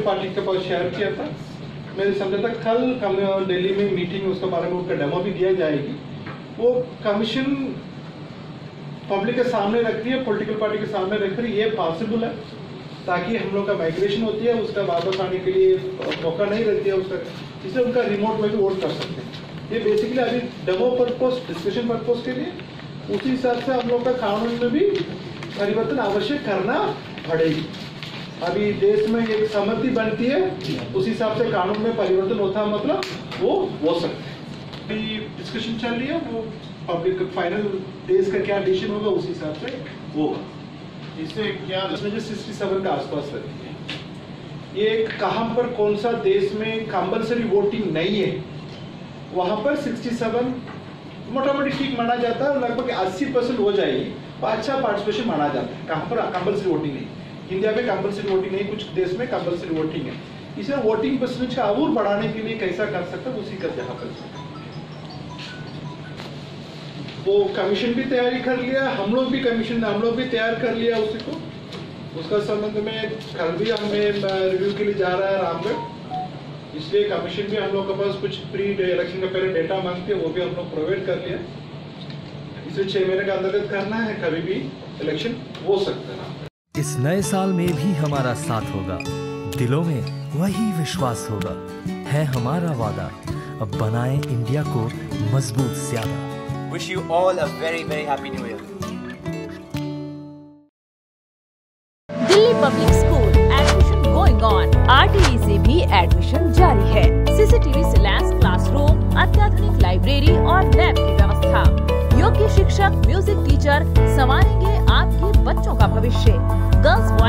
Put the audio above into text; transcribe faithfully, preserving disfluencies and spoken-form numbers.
Political party के पास share किया था। मैंने समझा था कल हम दिल्ली में मीटिंग उसके बारे में उसका डेमो भी दिया जाएगी। वो कमीशन पब्लिक के सामने रख रही है, पॉलिटिकल पार्टी के सामने रख रही है, ये पॉसिबल है ताकि हम लोग का माइग्रेशन होती है उसका वापस आने के लिए मौका नहीं रहती है उसका, इसलिए उनका रिमोट में भी वोट कर सकते हैं। ये बेसिकली अभी डेमो पर्पस, डिस्कशन पर्पस के लिए, उसी हिसाब से हम लोग का कानून में भी परिवर्तन आवश्यक करना पड़ेगी। अभी देश में एक सहमति बनती है, उस हिसाब से कानून में परिवर्तन होता है, मतलब वो हो सकते हैं। अभी डिस्कशन चल रही है, वो पब्लिक फाइनल देश का क्या डिसीजन होगा उस हिसाब से होगा। इससे क्या सिक्सटी सेवन का आसपास रहती है। ये कहाँ पर कौन सा देश में कंपल्सरी वोटिंग नहीं है, वहाँ पर सिक्सटी सेवन मोटा मोटी ठीक माना जाता है, लगभग अस्सी परसेंट हो जाएगी, अच्छा पार्टिसिपेशन माना जाता है। कहाँ पर कंपल्सरी वोटिंग नहीं, इंडिया में कंपल्सरी वोटिंग नहीं, कुछ देश में कंपल्सरी वोटिंग है। इसलिए वोटिंग परसेंटेज का और बढ़ाने के लिए कैसा कर सकते हैं उसी का जहाँ कर सकते हैं। वो कमीशन भी तैयारी कर लिया, हम लोग भी कमीशन हम लोग भी तैयार कर लिया उसी को। उसका संबंध में कल भी हमें रिव्यू के लिए जा रहा है रामगढ़, इसलिए कमीशन भी हम लोग के पास कुछ प्री इलेक्शन का पहले डेटा मांगते हैं, वो भी हम लोग प्रोवाइड कर लिया। इसे छह महीने का अंतर्गत करना है, कभी भी इलेक्शन हो सकता है। इस नए साल में भी हमारा साथ होगा, दिलों में वही विश्वास होगा, है हमारा वादा, अब बनाएं इंडिया को मजबूत ज्यादा। Wish you all a very very happy new year. Delhi public school admission going on. RTE से भी एडमिशन जारी है। सीसीटीवी से लैस क्लासरूम, अत्याधुनिक लाइब्रेरी और लैब की व्यवस्था। योग्य शिक्षक, म्यूजिक टीचर संवारेंगे आपके बच्चों का भविष्य। गर्ल्स